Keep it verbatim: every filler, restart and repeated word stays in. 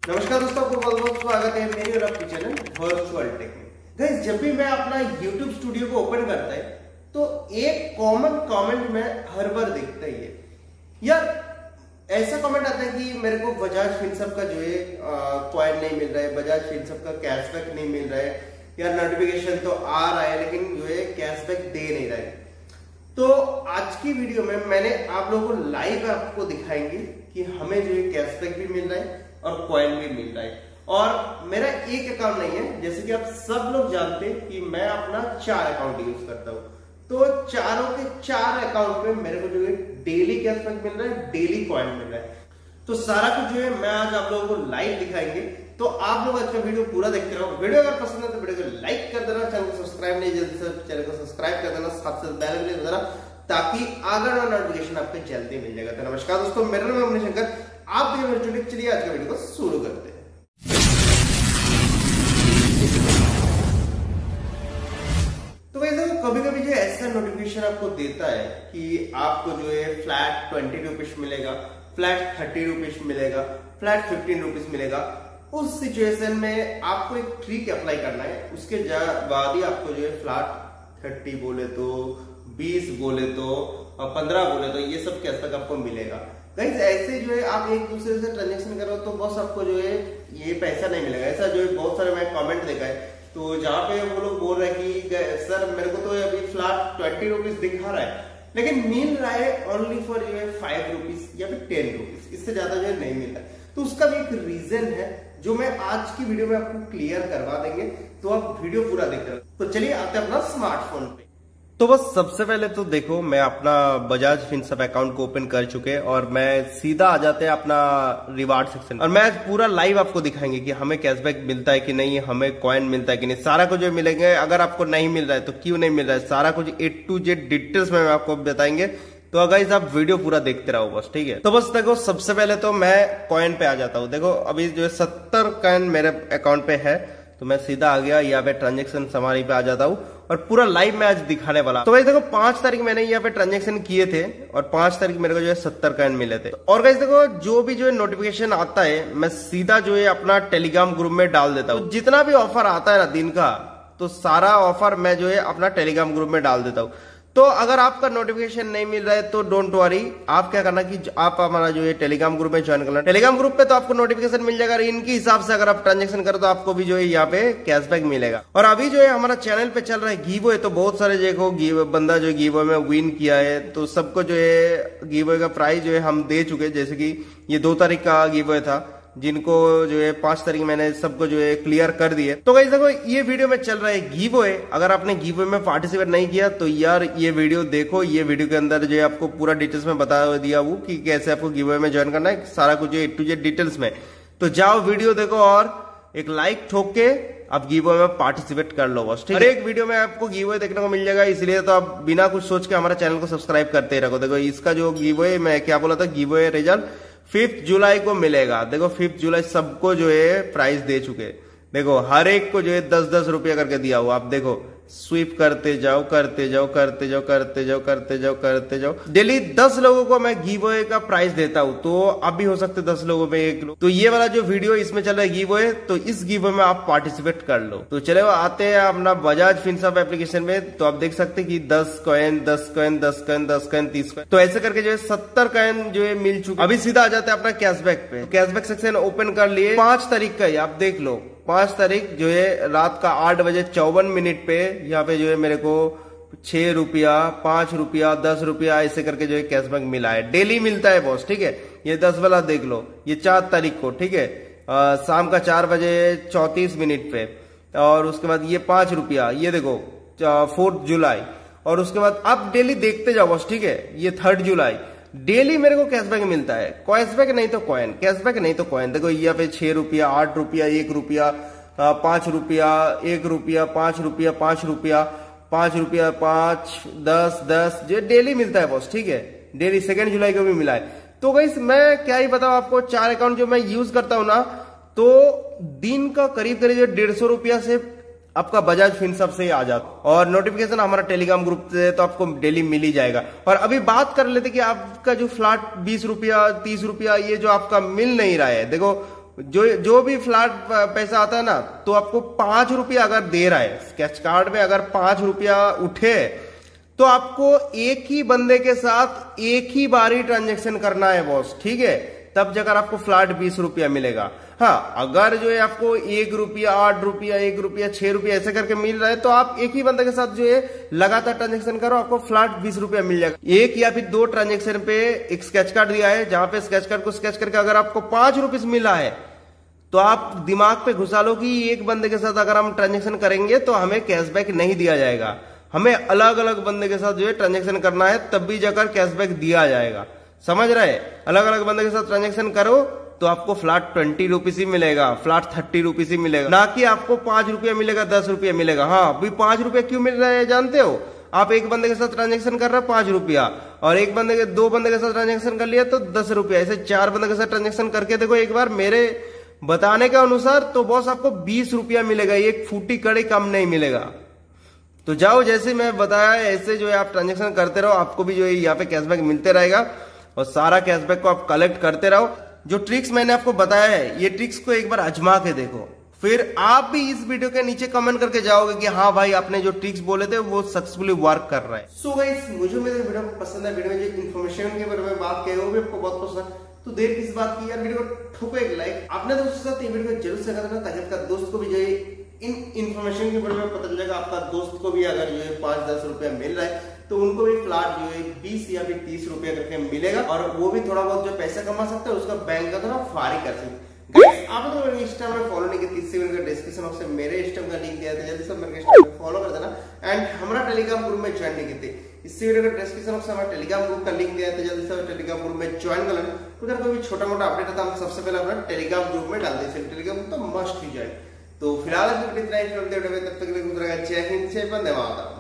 नमस्कार दोस्तों, आपको बहुत बहुत स्वागत है मेरी और आपके चैनल वर्चुअल टेक में। गाइस, जब भी मैं अपना YouTube स्टूडियो को ओपन करता है तो एक कॉमन कमेंट में हर बार दिखता ही है यार। ऐसा कमेंट आता है कि मेरे को बजाज फिनसर्व का जो है कॉइन नहीं मिल रहा है, बजाज फिनसर्व का कैशबैक नहीं मिल रहा है, यार नोटिफिकेशन तो आ रहा है लेकिन जो है कैशबैक दे नहीं रहा है। तो आज की वीडियो में मैंने आप लोगों को लाइव आपको दिखाएंगे कि हमें जो है कैशबैक भी मिल रहा है और कॉइन भी मिल रहा है। और मेरा एक अकाउंट नहीं है, जैसे कि आप सब लोग जानते हैं कि मैं अपना चार अकाउंट यूज करता हूं। तो चारों के चार अकाउंट में मेरे को जो है डेली कैशबैक मिल रहा है, डेली कॉइन मिल रहा है। तो सारा कुछ जो है मैं आज आप लोगों को लाइव दिखाएंगे। तो आप लोग आज का वीडियो पूरा देखते रहो। वीडियो अगर पसंद है तो वीडियो को लाइक कर देना, चैनल को सब्सक्राइब नहीं जल्दी से चैनल को सब्सक्राइब कर देना, साथ साथ बेल आइकन दबाना ताकि आगे वाला नोटिफिकेशन आपको जल्दी मिल जाएगा। तो नमस्कार दोस्तों, मेरा नाम है अमन शंकर, आप देख रहे हैं। चलिए आज का वीडियो को शुरू करते हैं। तो वैसे कभी कभी जो ऐसा नोटिफिकेशन आपको देता है कि आपको जो है फ्लैट ट्वेंटी रुपीज मिलेगा, फ्लैट थर्टी रुपीज मिलेगा, फ्लैट फिफ्टीन रुपीज मिलेगा। उस सिचुएशन में आपको एक ट्रिक अप्लाई करना है। उसके बाद ही आपको जो है फ्लैट थर्टी बोले तो, बीस बोले तो, पंद्रह बोले तो ये सब कैशबैक आपको मिलेगा। गाइस, ऐसे जो है आप एक दूसरे से ट्रांजेक्शन करो तो बस आपको जो है ये पैसा नहीं मिलेगा। ऐसा जो है बहुत सारे मैं कमेंट देखा है तो जहाँ पे वो लोग बोल रहे हैं कि सर मेरे को तो अभी फ्लैट ट्वेंटी रुपीज दिखा रहा है लेकिन मिल रहा है ओनली फॉर जो है फाइव रुपीज या फिर टेन रुपीज, इससे ज्यादा जो है नहीं मिल रहा है। तो उसका भी एक रीजन है जो मैं आज की वीडियो में आपको क्लियर करवा देंगे। तो आप वीडियो पूरा देख रहे हो। तो चलिए आते हैं अपना स्मार्टफोन पे। तो बस सबसे पहले तो देखो, मैं अपना बजाज फिनसर्व अकाउंट को ओपन कर चुके और मैं सीधा आ जाते हैं अपना रिवार्ड सेक्शन और मैं आज पूरा लाइव आपको दिखाएंगे कि हमें कैशबैक मिलता है कि नहीं, हमें कॉइन मिलता है कि नहीं, सारा कुछ जो मिलेंगे। अगर आपको नहीं मिल रहा है तो क्यों नहीं मिल रहा है, सारा कुछ ए टू जेड डिटेल्स में आपको बताएंगे। तो अगर आप वीडियो पूरा देखते रहो बस, ठीक है। तो बस देखो, सबसे पहले तो मैं कॉइन पे आ जाता हूँ। देखो अभी जो है सत्तर कॉइन मेरे अकाउंट पे है तो मैं सीधा आ गया यहाँ पे ट्रांजेक्शन समारी पे आ जाता हूँ और पूरा लाइव मैं आज दिखाने वाला। तो भाई देखो, पांच तारीख मैंने यहाँ पे ट्रांजेक्शन किए थे और पांच तारीख मेरे को जो है सत्तर कॉइन मिले थे। और गाइस देखो, जो भी जो है नोटिफिकेशन आता है मैं सीधा जो है अपना टेलीग्राम ग्रुप में डाल देता हूँ। जितना भी ऑफर आता है ना दिन का, तो सारा ऑफर मैं जो है अपना टेलीग्राम ग्रुप में डाल देता हूँ। तो अगर आपका नोटिफिकेशन नहीं मिल रहा है तो डोंट वरी, आप क्या करना कि आप हमारा जो है टेलीग्राम ग्रुप में ज्वाइन करना। टेलीग्राम ग्रुप पे तो आपको नोटिफिकेशन मिल जाएगा। इनके हिसाब से अगर आप ट्रांजेक्शन करो तो आपको भी जो है यहाँ पे कैशबैक मिलेगा। और अभी जो है हमारा चैनल पे चल रहा है गिवअवे, तो बहुत सारे देखो गिव बंदा जो गिवअवे में विन किया है तो सबको जो है गिवअवे का प्राइस जो है हम दे चुके। जैसे कि ये दो तारीख का गिवअवे था, जिनको जो है पांच तारीख मैंने सबको जो है क्लियर कर दिए। तो गाइस देखो, ये वीडियो में चल रहा है गिवअवे। अगर आपने गिवअवे में पार्टिसिपेट नहीं किया तो यार ये वीडियो देखो। ये वीडियो के अंदर जो है आपको पूरा डिटेल्स में बता दिया वो कि कैसे आपको गिवअवे में ज्वाइन करना है, सारा कुछ ए टू जेड डिटेल्स में। तो जाओ वीडियो देखो और एक लाइक ठोक के आप गिवअवे में पार्टिसिपेट कर लो बस, ठीक है। एक वीडियो में आपको गिवअवे देखने को मिल जाएगा, इसलिए तो आप बिना कुछ सोच के हमारा चैनल को सब्सक्राइब करते रखो। देखो इसका जो गिवअवे मैं क्या बोला था, गिवअवे रिजल्ट फिफ्थ जुलाई को मिलेगा। देखो फिफ्थ जुलाई सबको जो है प्राइस दे चुके। देखो हर एक को जो है दस दस रुपया करके दिया हुआ। आप देखो स्वीप करते जाओ करते जाओ करते जाओ करते जाओ करते जाओ करते जाओ। डेली दस लोगों को मैं गिवअवे का प्राइस देता हूं, तो अब भी हो सकते दस लोगों में एक लोग। तो ये वाला जो वीडियो इसमें चल रहा है गिवअवे, तो इस गिवअवे में आप पार्टिसिपेट कर लो। तो चले आते हैं अपना बजाज फिनसर्व एप्लीकेशन में। तो आप देख सकते हैं कि दस कॉइन दस कॉइन दस कॉइन दस कॉइन तीस कॉइन, तो ऐसे करके जो है सत्तर कॉइन जो है मिल चुके। अभी सीधा आ जाते हैं अपना कैशबैक पे। कैशबैक सेक्शन ओपन कर लिए पांच तारीख का ही, आप देख लो पांच तारीख जो है रात का आठ बजे चौवन मिनट पे यहाँ पे जो है मेरे को छह रुपया, पांच रुपया, दस रुपया ऐसे करके जो है कैशबैक मिला है। डेली मिलता है बॉस, ठीक है। ये दस वाला देख लो, ये चार तारीख को, ठीक है, आ, शाम का चार बजे चौतीस मिनट पे। और उसके बाद ये पांच रुपया, ये देखो फोर्थ जुलाई। और उसके बाद आप डेली देखते जाओ बॉस, ठीक है। ये थर्ड जुलाई, डेली मेरे को कैशबैक मिलता है। कैशबैक नहीं तो कॉइन, कैशबैक नहीं तो कॉइन। देखो यहाँ पे छह रुपया, आठ रुपया, एक रुपया, पांच रुपया, एक रुपया, पांच रुपया, पांच रुपया, पांच रुपया, पांच, दस दस जो डेली मिलता है बॉस, ठीक है। डेली सेकेंड जुलाई को भी मिला है। तो गाइस मैं क्या ही बताऊं आपको, चार अकाउंट जो मैं यूज करता हूं ना, तो दिन का करीब करीब डेढ़ सौ रुपया से आपका बजाज फिनसर्व से ही आ जाता। और नोटिफिकेशन हमारा टेलीग्राम ग्रुप से तो आपको डेली मिल ही जाएगा। और अभी बात कर लेते कि आपका जो फ्लैट बीस रुपया तीस रुपया ये जो आपका मिल नहीं रहा है, देखो जो जो भी फ्लैट पैसा आता है ना, तो आपको पांच रुपया अगर दे रहा है स्केच कार्ड में, अगर पांच रुपया उठे तो आपको एक ही बंदे के साथ एक ही बार ही ट्रांजेक्शन करना है बॉस, ठीक है। तब जाकर आपको फ्लैट बीस रुपया मिलेगा। हाँ, अगर जो है आपको एक रुपया, आठ रुपया, एक रुपया, छह रुपया ऐसे करके मिल रहा है, तो आप एक ही बंदे के साथ जो है लगातार ट्रांजेक्शन करो, आपको फ्लैट बीस रुपया मिल जाएगा। एक या फिर दो ट्रांजेक्शन पे एक स्केच कार्ड दिया है, जहां पे स्केच कार्ड को स्केच करके अगर आपको पांच रुपीज मिला है, तो आप दिमाग पे घुसा लो कि एक बंदे के साथ अगर हम ट्रांजेक्शन करेंगे तो हमें कैशबैक नहीं दिया जाएगा, हमें अलग अलग बंदे के साथ जो है ट्रांजेक्शन करना है, तब भी जाकर कैशबैक दिया जाएगा। समझ रहे? अलग अलग बंदे के साथ ट्रांजेक्शन करो तो आपको फ्लैट ट्वेंटी रुपीज ही मिलेगा, फ्लैट थर्टी रुपीज ही मिलेगा, ना कि आपको पांच रुपया मिलेगा, दस रुपया मिलेगा। हाँ, अभी पांच रुपया क्यों मिल रहा है जानते हो? आप एक बंदे के साथ ट्रांजेक्शन कर रहे हो पांच रुपया, और एक बंदे के दो बंदे के साथ ट्रांजेक्शन कर लिया तो दस रुपया, ऐसे चार बंदे के साथ ट्रांजेक्शन करके देखो एक बार, मेरे बताने के अनुसार तो बॉस आपको बीस रुपया मिलेगा, एक फूटी कड़ी कम नहीं मिलेगा। तो जाओ, जैसे मैं बताया ऐसे जो है आप ट्रांजेक्शन करते रहो, आपको भी जो है यहाँ पे कैशबैक मिलते रहेगा, और सारा कैशबैक को आप कलेक्ट करते रहो। जो ट्रिक्स मैंने आपको बताया है, ये ट्रिक्स को एक बार आजमा के देखो, फिर आप भी इस वीडियो के नीचे कमेंट करके जाओगे कि हाँ भाई, आपने जो ट्रिक्स बोले थे वो सक्सेसफुली वर्क कर रहा है। सो गाइस, मुझे मेरे वीडियो पसंद है, वीडियो में जो इन्फॉर्मेशन के बारे में बात की वो भी आपको बहुत पसंद है, तो देर किस बात की यार, वीडियो को ठोको एक लाइक, आपने दोस्तों के साथ ये वीडियो को जरूर शेयर करना, ताकि आपका दोस्त को भी जो है इन इन्फॉर्मेशन के बारे में पता चल जाएगा। आपका दोस्त को भी अगर जो है पांच दस रुपया मिल रहा है, तो उनको भी फ्लैट जो है बीस या फिर तीस रुपया करके मिलेगा, और वो भी थोड़ा बहुत जो पैसा कमा सकते हैं, उसका बैंक का थोड़ा फारी कर सकते हैं। आप तो मेरे इंस्टाग्राम में फॉलो नहीं किया, तीसरे वीडियो का डिस्क्रिप्शन बॉक्स में मेरे इंस्टाग्राम का लिंक दिया था, जल्दी से मेरे इंस्टाग्राम में फॉलो कर देना, एंड हमारा टेलीग्राम ग्रुप में ज्वाइन नहीं किए, इसी वीडियो का डिस्क्रिप्शन बॉक्स में हमारा टेलीग्राम ग्रुप का लिंक दिया था, जल्दी से टेलीग्राम ग्रुप में ज्वाइन कर लेना। उधर कोई भी छोटा मोटा अपडेट आता है, हम सबसे पहले अपना टेलीग्राम ग्रुप में डाल देते हैं, टेलीग्राम तो मस्ट ही जाए। तो फिलहाल इतना ही, तब तक जय हिंद, जय वंदे मातरम।